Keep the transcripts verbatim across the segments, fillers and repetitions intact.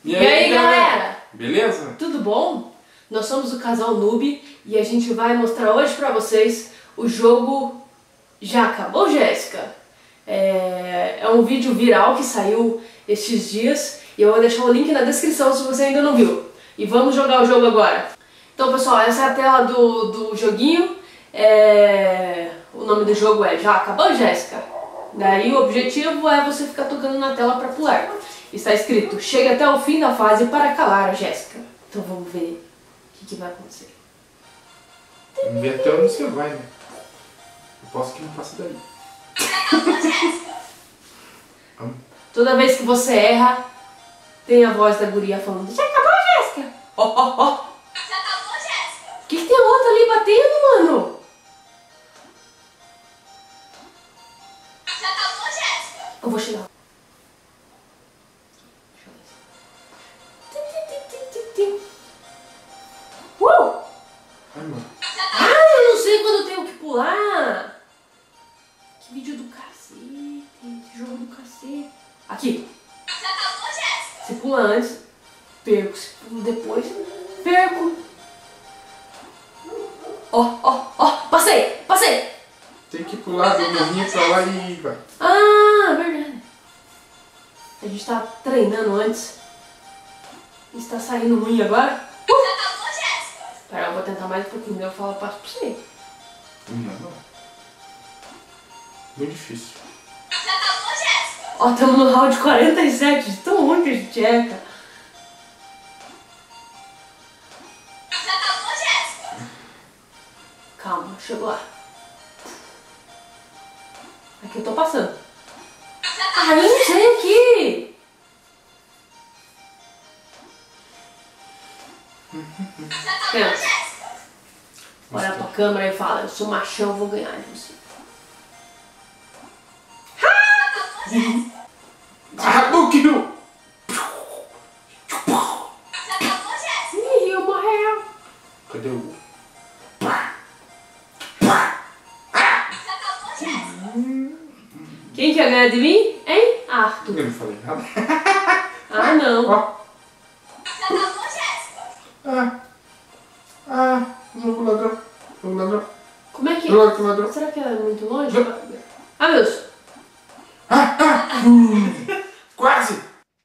E aí, e aí galera? galera? Beleza? Tudo bom? Nós somos o casal Noob e a gente vai mostrar hoje pra vocês o jogo Já Acabou, Jéssica? É... é um vídeo viral que saiu estes dias e eu vou deixar o link na descrição se você ainda não viu. E vamos jogar o jogo agora. Então pessoal, essa é a tela do, do joguinho. É... O nome do jogo é Já Acabou, Jéssica? Daí o objetivo é você ficar tocando na tela para pular. Está escrito, chega até o fim da fase para calar a Jéssica. Então vamos ver o que, que vai acontecer. Vamos ver até onde você vai, né? Eu posso que não passe daí. Toda vez que você erra, tem a voz da guria falando, já acabou, Jéssica? Ó, ó, ó. Já acabou, Jéssica? O que, que tem outro ali batendo, mano? Já acabou, Jéssica? Eu vou chegar. Uh! Ai, mano. Ah, eu não sei quando eu tenho que pular. Que vídeo do cacete. Que jogo do cacete. Aqui. Já acabou, Jéssica? Se pula antes, perco. Se pula depois, perco. Ó, ó, ó. Passei, passei. Tem que pular do morrinho pra lá e vai. Ah, verdade. A gente tá treinando antes. Está saindo ruim agora. Uh! Já acabou, Jéssica? Pera, eu vou tentar mais um pouquinho, eu falo passo pra você. Não, não. Muito difícil. Já acabou, Jéssica? Ó, estamos no round quarenta e sete, de tão ruim que a gente erra. Já acabou, Jéssica? Calma, chegou lá. Aqui eu tô passando. Ah, eu não sei aqui. Já acabou, Pensa. Jéssica? Olha pra câmera e fala, eu sou machão, eu vou ganhar de você. Já acabou, Jéssica? Ah, não, que não! Já acabou, Jéssica? Ih, eu morreu. Cadê o... Já acabou, Jéssica? Quem quer ganhar de mim? Hein? Arthur. Eu não falei nada. Ah, não. Ó. Já acabou, Jéssica? Ah. Ah. Jogo ladrão. Jogo ladrão. Como é que Jogo ladrão. será que é muito longe? Ah, meu Deus. Ah, ah. Hum. Quase.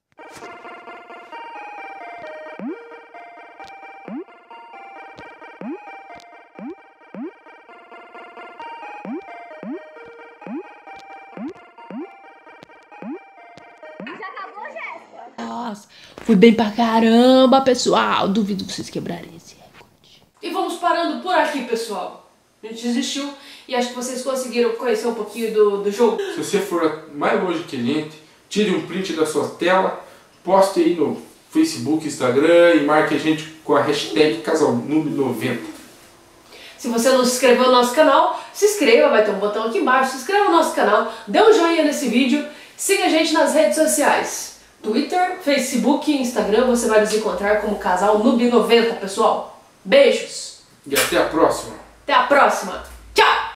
Já acabou, Jéssica? Nossa, fui bem pra caramba, pessoal. Duvido vocês quebrarem esse recorde. E vamos parando por aqui, pessoal. A gente desistiu e acho que vocês conseguiram conhecer um pouquinho do, do jogo. Se você for mais longe que a gente, tire um print da sua tela, poste aí no Facebook, Instagram e marque a gente com a hashtag Casal Noob noventa. Se você não se inscreveu no nosso canal, se inscreva, vai ter um botão aqui embaixo, se inscreva no nosso canal, dê um joinha nesse vídeo, siga a gente nas redes sociais. Twitter, Facebook e Instagram, você vai nos encontrar como Casal Noob noventa, pessoal. Beijos! E até a próxima! Até a próxima!